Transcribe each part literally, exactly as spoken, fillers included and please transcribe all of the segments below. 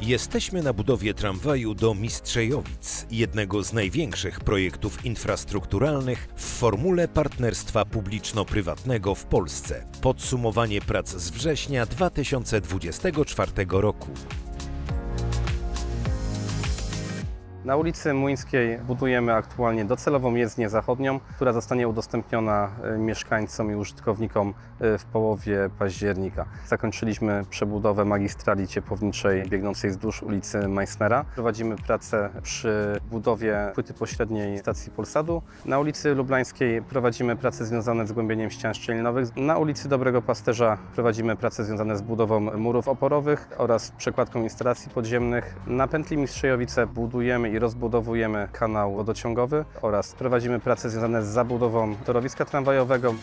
Jesteśmy na budowie tramwaju do Mistrzejowic, jednego z największych projektów infrastrukturalnych w formule partnerstwa publiczno-prywatnego w Polsce. Podsumowanie prac z września dwa tysiące dwudziestego czwartego roku. Na ulicy Młyńskiej budujemy aktualnie docelową jezdnię zachodnią, która zostanie udostępniona mieszkańcom i użytkownikom w połowie października. Zakończyliśmy przebudowę magistrali ciepłowniczej biegnącej wzdłuż ulicy Meissnera. Prowadzimy pracę przy budowie płyty pośredniej stacji Polsatu. Na ulicy Lublańskiej prowadzimy prace związane z głębieniem ścian szczelinowych. Na ulicy Dobrego Pasterza prowadzimy prace związane z budową murów oporowych oraz przekładką instalacji podziemnych. Na pętli Mistrzejowice budujemy i rozbudowujemy kanał wodociągowy oraz prowadzimy prace związane z zabudową torowiska tramwajowego.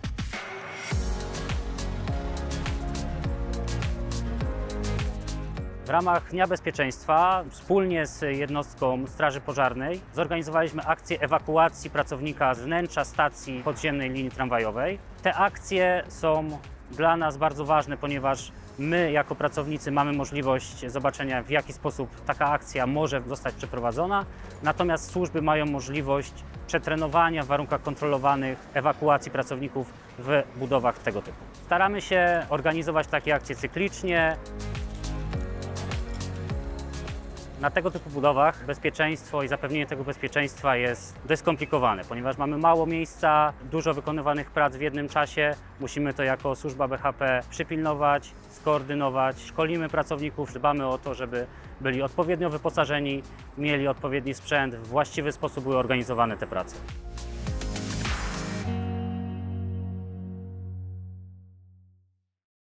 W ramach Dnia Bezpieczeństwa wspólnie z jednostką Straży Pożarnej zorganizowaliśmy akcję ewakuacji pracownika z wnętrza stacji podziemnej linii tramwajowej. Te akcje są dla nas bardzo ważne, ponieważ my jako pracownicy mamy możliwość zobaczenia, w jaki sposób taka akcja może zostać przeprowadzona, natomiast służby mają możliwość przetrenowania w warunkach kontrolowanych ewakuacji pracowników w budowach tego typu. Staramy się organizować takie akcje cyklicznie. Na tego typu budowach bezpieczeństwo i zapewnienie tego bezpieczeństwa jest dość skomplikowane, ponieważ mamy mało miejsca, dużo wykonywanych prac w jednym czasie. Musimy to jako służba B H P przypilnować, skoordynować. Szkolimy pracowników, dbamy o to, żeby byli odpowiednio wyposażeni, mieli odpowiedni sprzęt, w właściwy sposób były organizowane te prace.